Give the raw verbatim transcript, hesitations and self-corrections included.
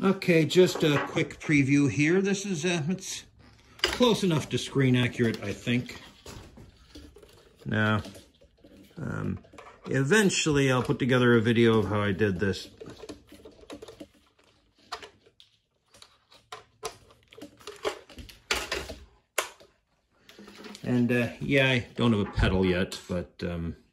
Okay, just a quick preview here. This is, uh, it's close enough to screen accurate, I think. Now, um, eventually I'll put together a video of how I did this. And uh, yeah, I don't have a pedal yet, but um,